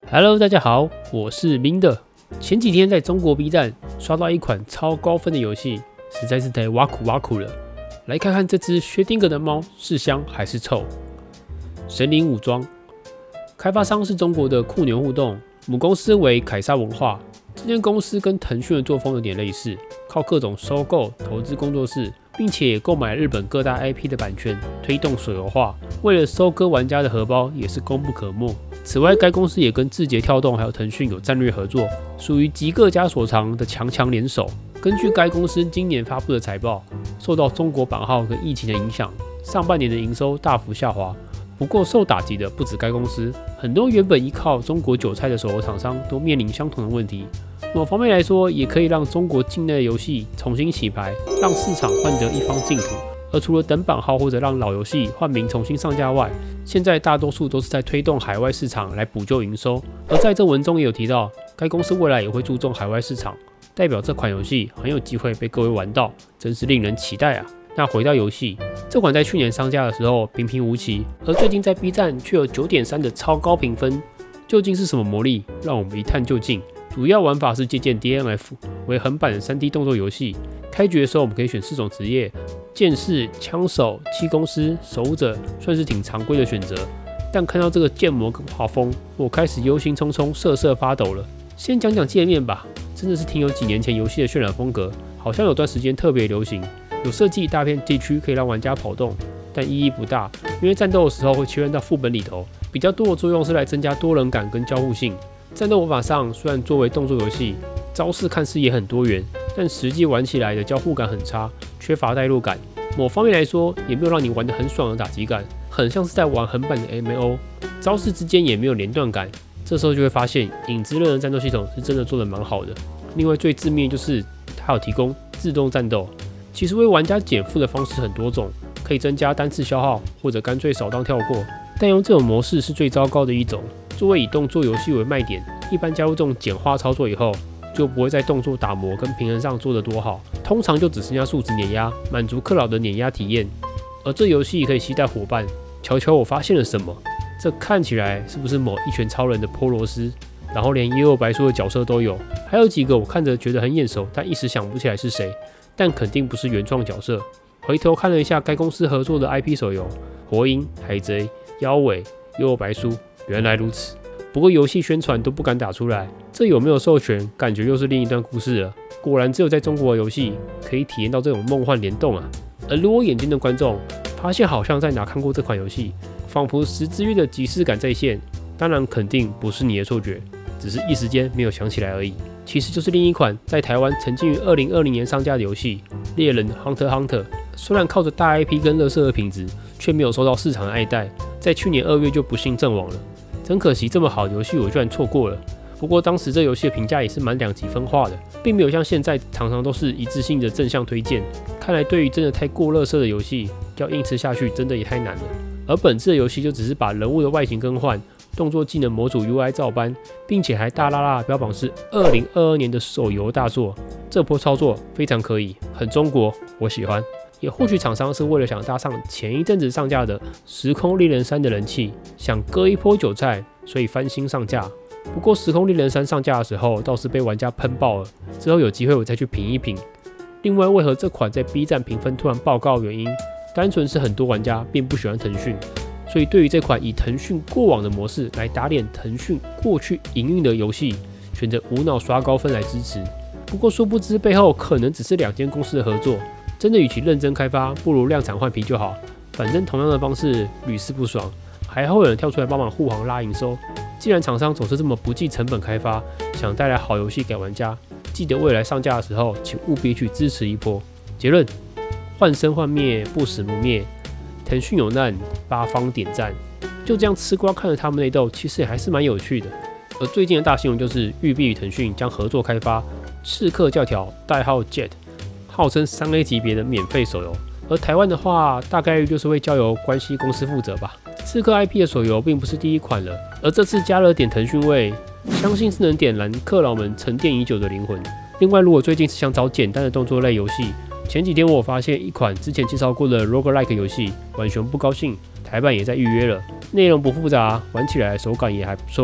Hello， 大家好，我是明的。前几天在中国 B 站刷到一款超高分的游戏，实在是太挖苦了。来看看这只薛定谔的猫是香还是臭。神灵武装，开发商是中国的酷牛互动，母公司为凯撒文化。这间公司跟腾讯的作风有点类似，靠各种收购、投资工作室，并且也购买日本各大 IP 的版权，推动手游化。为了收割玩家的荷包，也是功不可没。此外，该公司也跟字节跳动还有腾讯有战略合作，属于集各家所长的强联手。根据该公司今年发布的财报，受到中国版号跟疫情的影响，上半年的营收大幅下滑。不过受打击的不止该公司，很多原本依靠中国韭菜的手游厂商都面临相同的问题。某方面来说，也可以让中国境内的游戏重新洗牌，让市场换得一方净土。而除了等版号或者让老游戏换名重新上架外，现在大多数都是在推动海外市场来补救营收。而在这文中也有提到，该公司未来也会注重海外市场，代表这款游戏很有机会被各位玩到，真是令人期待啊！那回到游戏，这款在去年上架的时候平平无奇，而最近在 B 站却有 9.3 的超高评分，究竟是什么魔力？让我们一探究竟。主要玩法是借鉴 DNF 为横版的 3D 动作游戏。开局的时候我们可以选4种职业，剑士、枪手、气功师、守护者，算是挺常规的选择。但看到这个建模跟画风，我开始忧心忡忡、瑟瑟发抖了。先讲讲界面吧，真的是挺有几年前游戏的渲染风格，好像有段时间特别流行。有设计大片地区可以让玩家跑动，但意义不大，因为战斗的时候会切换到副本里头，比较多的作用是来增加多人感跟交互性。战斗玩法上虽然作为动作游戏，招式看似也很多元，但实际玩起来的交互感很差，缺乏代入感。某方面来说，也没有让你玩得很爽的打击感，很像是在玩横版的 MMO， 招式之间也没有连段感。这时候就会发现，影之刃的战斗系统是真的做得蛮好的。另外最致命就是它有提供自动战斗，其实为玩家减负的方式很多种，可以增加单次消耗，或者干脆扫荡跳过。但用这种模式是最糟糕的一种。作为以动作游戏为卖点，一般加入这种简化操作以后，就不会在动作打磨跟平衡上做得多好，通常就只剩下数值碾压，满足克劳的碾压体验。而这游戏可以携带伙伴，瞧瞧我发现了什么？这看起来是不是某一拳超人的波罗斯？然后连耶尔白书的角色都有，还有几个我看着觉得很眼熟，但一时想不起来是谁，但肯定不是原创角色。回头看了一下该公司合作的 IP 手游，火影、海贼、妖尾、耶尔白书，原来如此。不过游戏宣传都不敢打出来，这有没有授权，感觉又是另一段故事了。果然只有在中国的游戏可以体验到这种梦幻联动啊！而如我眼睛的观众发现好像在哪看过这款游戏，仿佛10之月的即视感再现。当然肯定不是你的错觉，只是一时间没有想起来而已。其实就是另一款在台湾曾经于2020年上架的游戏《猎人 Hunter Hunter》，虽然靠着大 IP 跟垃圾的品质，却没有受到市场的爱戴，在去年2月就不幸阵亡了。真可惜，这么好的游戏我居然错过了。不过当时这游戏的评价也是蛮两极分化的，并没有像现在常常都是一致性的正向推荐。看来对于真的太过垃圾的游戏，要硬吃下去真的也太难了。而本次的游戏就只是把人物的外形更换，动作技能模组 UI 照搬，并且还大拉标榜是2022年的手游大作。这波操作非常可以，很中国，我喜欢。也或许厂商是为了想搭上前一阵子上架的《时空猎人3》的人气，想割一波韭菜，所以翻新上架。不过《时空猎人3》上架的时候倒是被玩家喷爆了，之后有机会我再去评一评。另外，为何这款在 B 站评分突然爆高的原因，单纯是很多玩家并不喜欢腾讯，所以对于这款以腾讯过往的模式来打脸腾讯过去营运的游戏，选择无脑刷高分来支持。不过殊不知背后可能只是2间公司的合作。真的，与其认真开发，不如量产换皮就好。反正同样的方式屡试不爽，还会有人跳出来帮忙护航拉营收。既然厂商总是这么不计成本开发，想带来好游戏给玩家，记得未来上架的时候，请务必去支持一波。结论：幻生幻灭，不死不灭。腾讯有难，八方点赞。就这样吃瓜看着他们内斗，其实也还是蛮有趣的。而最近的大新闻就是育碧与腾讯将合作开发《刺客教条》代号 Jet。号称3A 级别的免费手游，而台湾的话，大概率就是会交由关系公司负责吧。刺客 IP 的手游并不是第一款了，而这次加了点腾讯味，相信是能点燃氪佬们沉淀已久的灵魂。另外，如果最近是想找简单的动作类游戏，前几天我发现一款之前介绍过的 Roguelike 游戏，浣熊不高兴，台版也在预约了。内容不复杂，玩起来手感也还不错。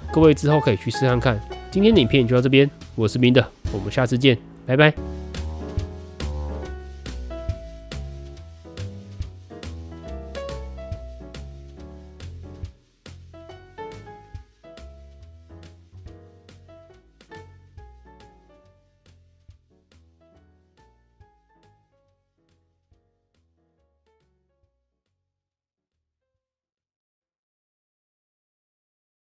各位之后可以去试看看。今天的影片就到这边，我是明的，我们下次见，拜拜。